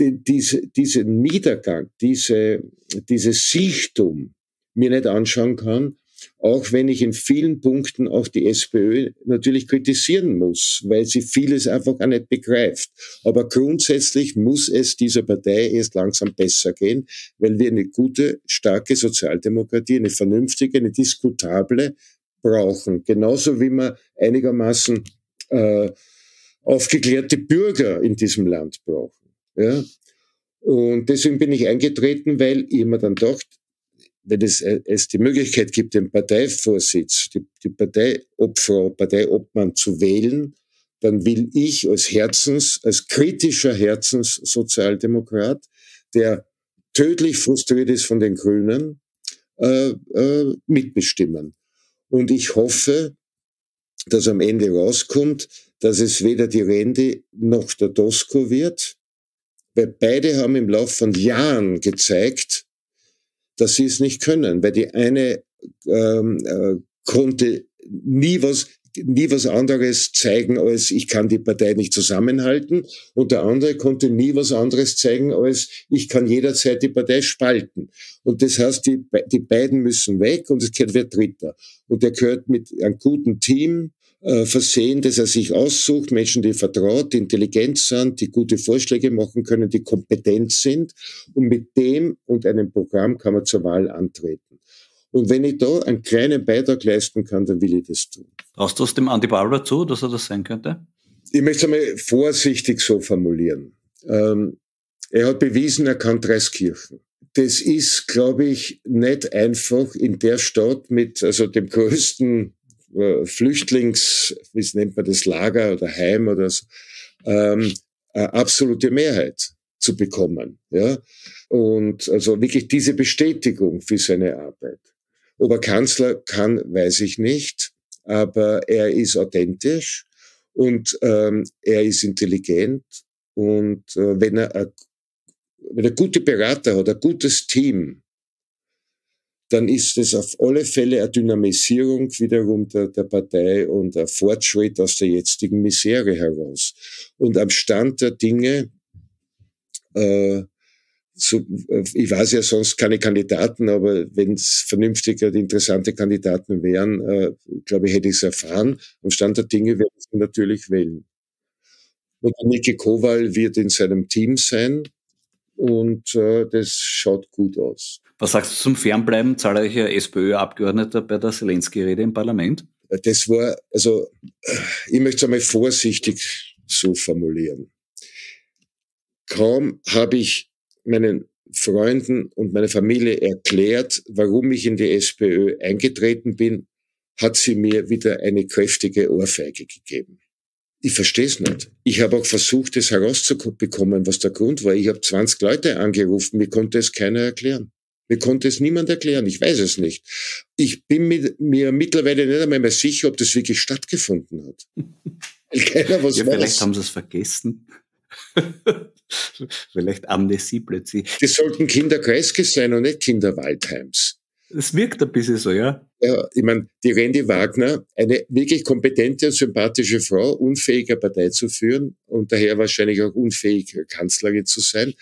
diese Niedergang, dieses Siechtum mir nicht anschauen kann, auch wenn ich in vielen Punkten auch die SPÖ natürlich kritisieren muss, weil sie vieles einfach auch nicht begreift. Aber grundsätzlich muss es dieser Partei erst langsam besser gehen, weil wir eine gute, starke Sozialdemokratie, eine vernünftige, eine diskutable brauchen. Genauso wie wir einigermaßen aufgeklärte Bürger in diesem Land brauchen. Ja? Und deswegen bin ich eingetreten, weil ich mir dann dachte, wenn es die Möglichkeit gibt, den Parteivorsitz, die Parteiobmann zu wählen, dann will ich als kritischer Herzenssozialdemokrat, der tödlich frustriert ist von den Grünen, mitbestimmen. Und ich hoffe, dass am Ende rauskommt, dass es weder die Rende noch der Tosco wird, weil beide haben im Laufe von Jahren gezeigt, dass sie es nicht können, weil die eine konnte nie was anderes zeigen, als ich kann die Partei nicht zusammenhalten, und der andere konnte nie was anderes zeigen, als ich kann jederzeit die Partei spalten. Und das heißt, die beiden müssen weg und es gehört wer Dritter. Und der gehört mit einem guten Team versehen, dass er sich aussucht, Menschen, die vertraut, die intelligent sind, die gute Vorschläge machen können, die kompetent sind, und mit dem und einem Programm kann man zur Wahl antreten. Und wenn ich da einen kleinen Beitrag leisten kann, dann will ich das tun. Traust du es dem Andi Bauer zu, dass er das sein könnte? Ich möchte es einmal vorsichtig so formulieren. Er hat bewiesen, er kann Dreiskirchen. Das ist, glaube ich, nicht einfach in der Stadt mit dem größten wie nennt man das, Lager oder Heim oder so, eine absolute Mehrheit zu bekommen, ja. Und also wirklich diese Bestätigung für seine Arbeit. Ob er Kanzler kann, weiß ich nicht, aber er ist authentisch und er ist intelligent, und wenn er gute Berater hat, ein gutes Team, dann ist es auf alle Fälle eine Dynamisierung wiederum der Partei und ein Fortschritt aus der jetzigen Misere heraus. Und am Stand der Dinge, ich weiß ja sonst keine Kandidaten, aber wenn es vernünftige und interessante Kandidaten wären, glaube ich, hätte ich es erfahren. Am Stand der Dinge werde ich ihn natürlich wählen. Und Niki Kowal wird in seinem Team sein. Und das schaut gut aus. Was sagst du zum Fernbleiben zahlreicher SPÖ-Abgeordneter bei der Zelensky-Rede im Parlament? Das war, ich möchte es einmal vorsichtig so formulieren. Kaum habe ich meinen Freunden und meiner Familie erklärt, warum ich in die SPÖ eingetreten bin, hat sie mir wieder eine kräftige Ohrfeige gegeben. Ich verstehe es nicht. Ich habe auch versucht, es herauszubekommen, was der Grund war. Ich habe 20 Leute angerufen, mir konnte es keiner erklären. Mir konnte es niemand erklären, ich weiß es nicht. Ich bin mir mittlerweile nicht einmal mehr sicher, ob das wirklich stattgefunden hat. Keiner was weiß. Vielleicht haben sie es vergessen. Vielleicht Amnesie plötzlich. Das sollten Kinder Kreiskes sein und nicht Kinder Waldheims. Es wirkt ein bisschen so, ja. Ja, ich meine, die Randy Wagner, eine wirklich kompetente und sympathische Frau, unfähiger Partei zu führen und daher wahrscheinlich auch unfähig, Kanzlerin zu sein,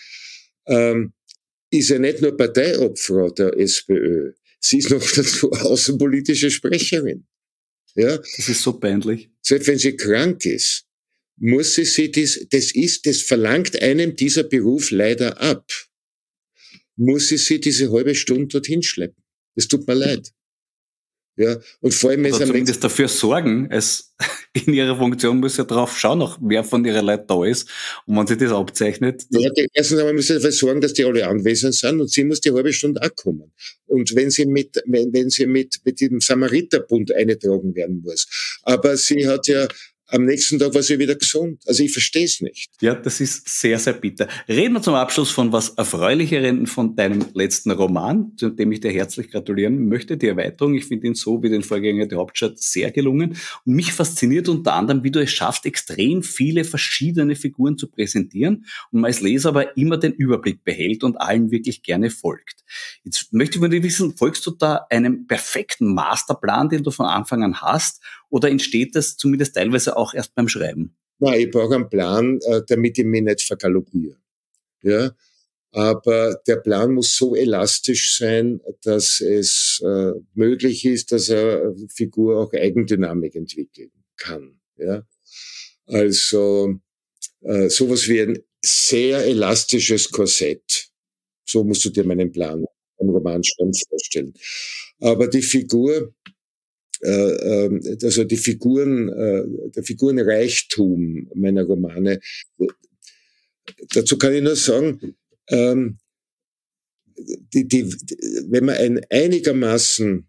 ist ja nicht nur Parteiobfrau der SPÖ, sie ist noch dazu außenpolitische Sprecherin. Ja? Das ist so peinlich. Selbst wenn sie krank ist, muss sie das verlangt einem dieser Beruf leider ab. Muss sie diese halbe Stunde dorthin schleppen. Es tut mir leid. Ja, und vor allem, oder zumindest dafür sorgen, in ihrer Funktion muss ja drauf schauen, auch wer von ihrer Leuten da ist. Und wenn sich das abzeichnet. Ja, erstens einmal muss sie dafür sorgen, dass die alle anwesend sind, und sie muss die halbe Stunde auch kommen. Und wenn sie mit dem Samariterbund eingetragen werden muss. Aber sie hat ja, am nächsten Tag war sie wieder gesund. Also ich verstehe es nicht. Ja, das ist sehr, sehr bitter. Reden wir zum Abschluss von was Erfreulicheren, von deinem letzten Roman, zu dem ich dir herzlich gratulieren möchte. Die Erweiterung, ich finde ihn so wie den Vorgänger Die Hauptstadt sehr gelungen. Und mich fasziniert unter anderem, wie du es schaffst, extrem viele verschiedene Figuren zu präsentieren und man als Leser aber immer den Überblick behält und allen wirklich gerne folgt. Jetzt möchte ich von dir wissen, folgst du da einem perfekten Masterplan, den du von Anfang an hast, oder entsteht das zumindest teilweise auch erst beim Schreiben? Nein, ich brauche einen Plan, damit ich mich nicht vergaloppiere. Ja, aber der Plan muss so elastisch sein, dass es möglich ist, dass eine Figur auch Eigendynamik entwickeln kann. Ja, also sowas wie ein sehr elastisches Korsett. So musst du dir meinen Plan am Roman schon vorstellen. Aber die Figur, also die Figuren, der Figurenreichtum meiner Romane, dazu kann ich nur sagen, wenn man ein einigermaßen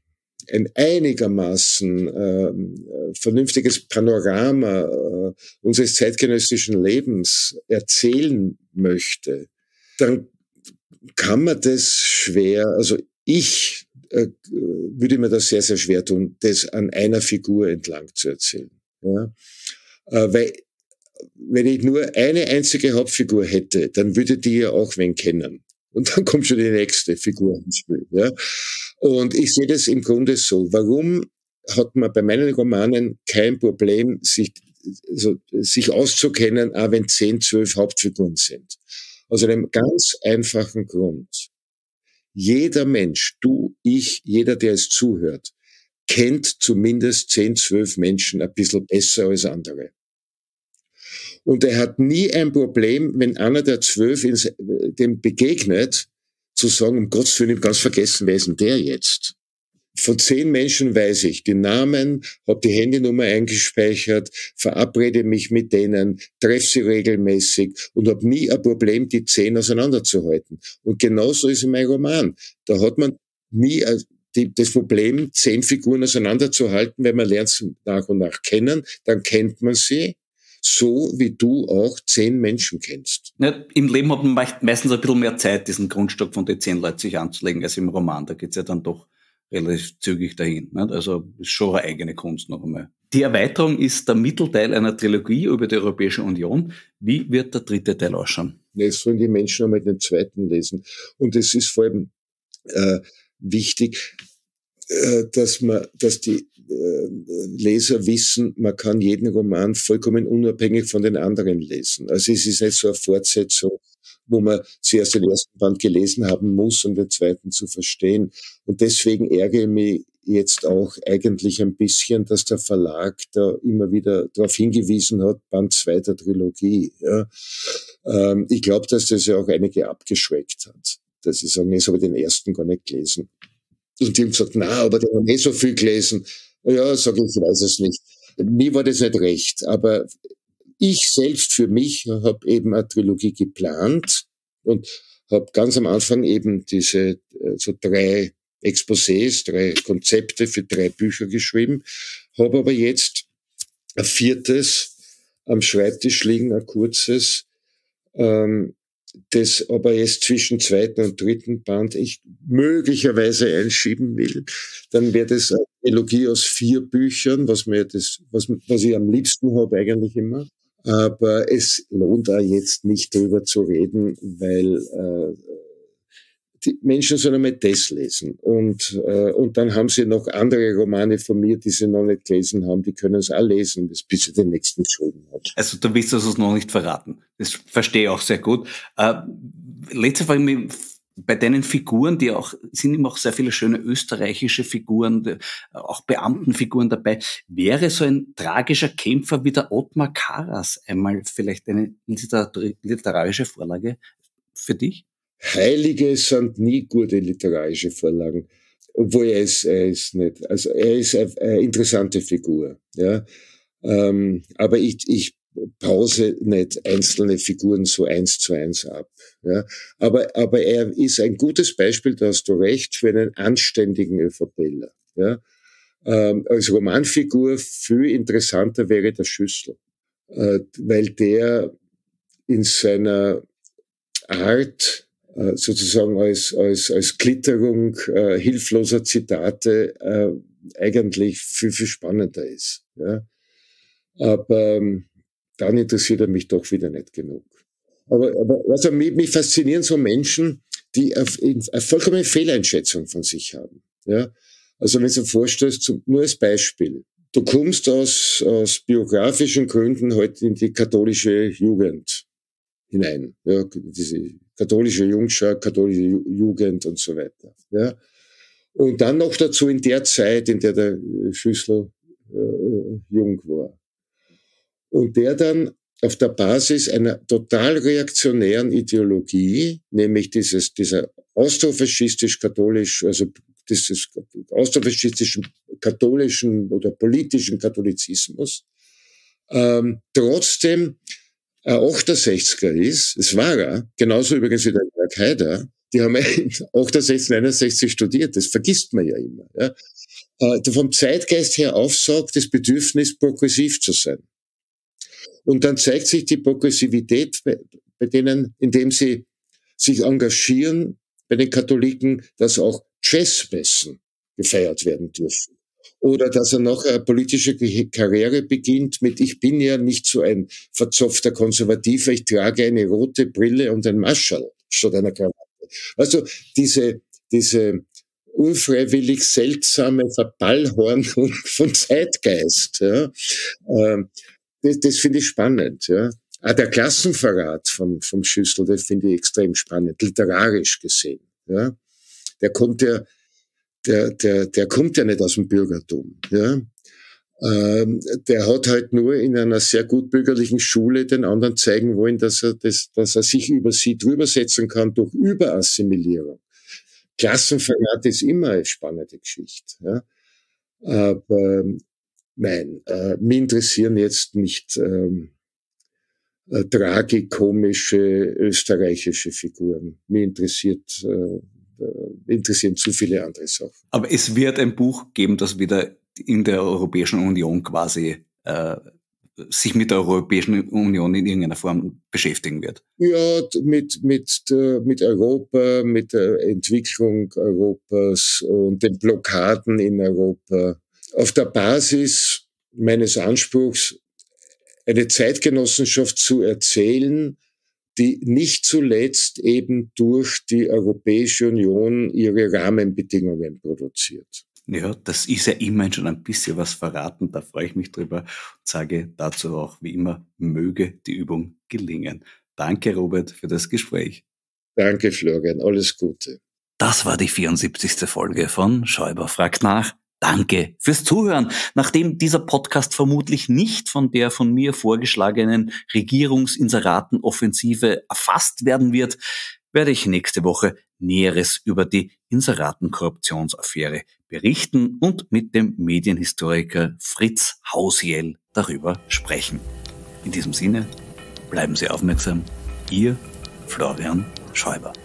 vernünftiges Panorama unseres zeitgenössischen Lebens erzählen möchte, dann kann man das schwer, also ich würde mir das sehr, sehr schwer tun, das an einer Figur entlang zu erzählen. Ja? Weil wenn ich nur eine einzige Hauptfigur hätte, dann würde die ja auch wen kennen. Und dann kommt schon die nächste Figur ins Spiel. Ja? Und ich sehe das im Grunde so. Warum hat man bei meinen Romanen kein Problem, sich auszukennen, auch wenn 10, 12 Hauptfiguren sind? Aus einem ganz einfachen Grund. Jeder Mensch, du, ich, jeder, der es zuhört, kennt zumindest 10, 12 Menschen ein bisschen besser als andere. Und er hat nie ein Problem, wenn einer der 12 dem begegnet, zu sagen, um Gottes Willen, ich hab ganz vergessen, wer ist denn der jetzt? Von 10 Menschen weiß ich die Namen, habe die Handynummer eingespeichert, verabrede mich mit denen, treffe sie regelmäßig und habe nie ein Problem, die 10 auseinanderzuhalten. Und genauso ist in meinem Roman. Da hat man nie das Problem, 10 Figuren auseinanderzuhalten, wenn man lernt sie nach und nach kennen, dann kennt man sie. So wie du auch 10 Menschen kennst. Ja, im Leben hat man meistens ein bisschen mehr Zeit, diesen Grundstock von den 10 Leuten sich anzulegen, als im Roman. Da geht's ja dann doch relativ zügig dahin. Nicht? Also ist schon eine eigene Kunst noch einmal. Die Erweiterung ist der Mittelteil einer Trilogie über die Europäische Union. Wie wird der 3. Teil ausschauen? Jetzt sollen die Menschen einmal den 2. lesen. Und es ist vor allem wichtig, dass die Leser wissen, man kann jeden Roman vollkommen unabhängig von den anderen lesen. Also es ist nicht so eine Fortsetzung, wo man zuerst den ersten Band gelesen haben muss, um den 2. zu verstehen. Und deswegen ärgere ich mich jetzt auch eigentlich ein bisschen, dass der Verlag da immer wieder darauf hingewiesen hat, Band 2 der Trilogie. Ja. Ich glaube, dass das ja auch einige abgeschreckt hat. Dass sie sagen, jetzt habe ich den ersten gar nicht gelesen. Und die haben gesagt, na, aber die haben nicht so viel gelesen. Ja, sage ich, weiß es nicht. Mir war das nicht recht, aber ich selbst für mich habe eben eine Trilogie geplant und habe ganz am Anfang eben diese so 3 Exposés, 3 Konzepte für 3 Bücher geschrieben, habe aber jetzt ein 4. am Schreibtisch liegen, ein kurzes, das aber jetzt zwischen 2. und 3. Band ich möglicherweise einschieben will. Dann wäre das eine Trilogie aus 4 Büchern, was ich am liebsten habe eigentlich immer. Aber es lohnt auch jetzt nicht drüber zu reden, weil die Menschen sollen einmal das lesen. Und dann haben sie noch andere Romane von mir, die sie noch nicht gelesen haben, die können es auch lesen, bis sie den nächsten geschrieben hat. Also du willst das noch nicht verraten. Das verstehe ich auch sehr gut. Letzte Frage, bei deinen Figuren, sind immer auch sehr viele schöne österreichische Figuren, auch Beamtenfiguren dabei. Wäre so ein tragischer Kämpfer wie der Ottmar Karas einmal vielleicht eine literarische Vorlage für dich? Heilige sind nie gute literarische Vorlagen. Obwohl er ist nicht, also er ist eine interessante Figur, ja. Aber ich pause nicht einzelne Figuren so 1:1 ab, ja. Aber er ist ein gutes Beispiel, da hast du recht, für einen anständigen ÖVPler, ja. Als Romanfigur viel interessanter wäre der Schüssel, weil der in seiner Art, sozusagen als Glitterung hilfloser Zitate eigentlich viel, viel spannender ist. Ja. Aber dann interessiert er mich doch wieder nicht genug. Aber also mich faszinieren so Menschen, die eine vollkommene Fehleinschätzung von sich haben. Ja. Also wenn du dir vorstellst, nur als Beispiel, du kommst aus biografischen Gründen heute in die katholische Jugend. hinein. Ja, diese katholische Jungschar, katholische Jugend und so weiter. Ja. Und dann noch dazu in der Zeit, in der der Schüssler jung war. Und der dann auf der Basis einer total reaktionären Ideologie, nämlich dieser austrofaschistisch-katholisch, also dieses austrofaschistisch katholischen oder politischen Katholizismus, trotzdem ein 68er ist, es war er, genauso übrigens wie der Jörg Haider, die haben 68, 69 studiert, das vergisst man ja immer. Ja. Vom Zeitgeist her aufsaugt das Bedürfnis, progressiv zu sein. Und dann zeigt sich die Progressivität bei denen, indem sie sich engagieren, bei den Katholiken, dass auch Jazzmessen gefeiert werden dürfen. Oder dass er noch eine politische Karriere beginnt mit, ich bin ja nicht so ein verzopfter Konservativer, ich trage eine rote Brille und ein Maschall statt einer Krawatte. Also diese unfreiwillig seltsame Verballhornung von Zeitgeist, ja, das finde ich spannend, ja. Der Klassenverrat vom Schüssel, das finde ich extrem spannend, literarisch gesehen, ja. Der kommt ja nicht aus dem Bürgertum, ja. Der hat halt nur in einer sehr gut bürgerlichen Schule den anderen zeigen wollen, dass er sich über sie drüber setzen kann durch Überassimilierung. Klassenverrat ist immer eine spannende Geschichte, ja. Aber nein, mich interessieren jetzt nicht tragikomische österreichische Figuren. Mich interessieren zu viele andere Sachen. Aber es wird ein Buch geben, das wieder in der Europäischen Union quasi sich mit der Europäischen Union in irgendeiner Form beschäftigen wird. Ja, mit Europa, mit der Entwicklung Europas und den Blockaden in Europa. Auf der Basis meines Anspruchs, eine Zeitgenossenschaft zu erzählen, die nicht zuletzt eben durch die Europäische Union ihre Rahmenbedingungen produziert. Ja, das ist ja immerhin schon ein bisschen was verraten, da freue ich mich drüber und sage dazu auch wie immer, möge die Übung gelingen. Danke, Robert, für das Gespräch. Danke, Florian, alles Gute. Das war die 74. Folge von Schäuber fragt nach. Danke fürs Zuhören. Nachdem dieser Podcast vermutlich nicht von der von mir vorgeschlagenen Regierungsinseratenoffensive erfasst werden wird, werde ich nächste Woche Näheres über die Inseratenkorruptionsaffäre berichten und mit dem Medienhistoriker Fritz Hausiel darüber sprechen. In diesem Sinne, bleiben Sie aufmerksam. Ihr Florian Schäuber.